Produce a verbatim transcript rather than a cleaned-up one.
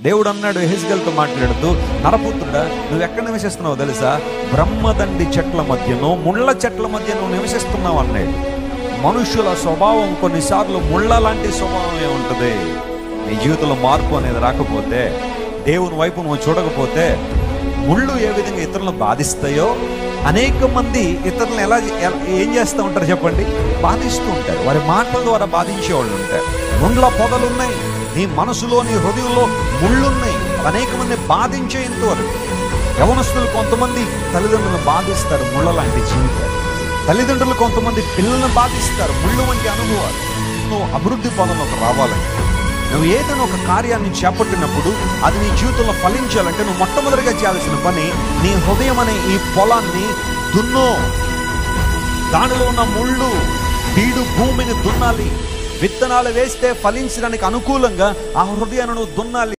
దేవుడు అన్నాడు యెహెజ్కేలుతో మాట్లాడుతూ, నరపుత్రుడా, నువ్వు ఎక్కడ నివసిస్తున్నావు తెలుసా? బ్రహ్మదండి చెట్ల మధ్యను ముళ్ళ చెట్ల మధ్య నువ్వు నివసిస్తున్నావు అన్నాడు. మనుషుల స్వభావం కొన్నిసార్లు ముళ్ళ లాంటి స్వభావమే ఉంటుంది. నీ జీవితంలో మార్పు అనేది రాకపోతే, దేవుని వైపు నువ్వు చూడకపోతే, ముళ్ళు ఏ విధంగా ఇతరులను బాధిస్తాయో అనేక మంది ఇతరులను ఎలా ఏం చేస్తూ ఉంటారు చెప్పండి? బాధిస్తూ ఉంటారు. వారి మాటల ద్వారా బాధించే వాళ్ళు ఉంటారు. ముండ్ల పొదలున్నాయి, నీ మనసులో నీ హృదయంలో ముళ్ళున్నాయి. అనేక మంది బాధించేంతవరకు యవనస్తులు కొంతమంది తల్లిదండ్రులను బాధిస్తారు, ముళ్ళ లాంటి జీవితాలు. తల్లిదండ్రులు కొంతమంది పిల్లలను బాధిస్తారు, ముళ్ళు వంటి అనుభవాలు. నువ్వు అభివృద్ధి పదంలోకి రావాలంటే, నువ్వు ఏదైనా ఒక కార్యాన్ని చేపట్టినప్పుడు అది నీ జీవితంలో ఫలించాలంటే నువ్వు మొట్టమొదటిగా చేయాల్సిన పని, నీ హృదయం అనే ఈ పొలాన్ని దున్ను. దానిలో ఉన్న ముళ్ళు బీడు భూమిని దున్నాలి. విత్తనాలు వేస్తే ఫలించడానికి అనుకూలంగా ఆ హృదయాన్ని నువ్వు దున్నాలి.